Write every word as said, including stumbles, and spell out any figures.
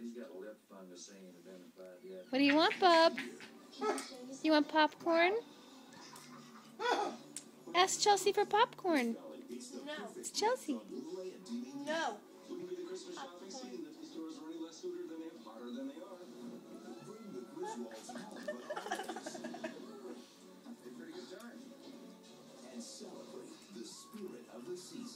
What do you want, Bub? You want popcorn? Ask Chelsea for popcorn. No. It's Chelsea. No. Popcorn.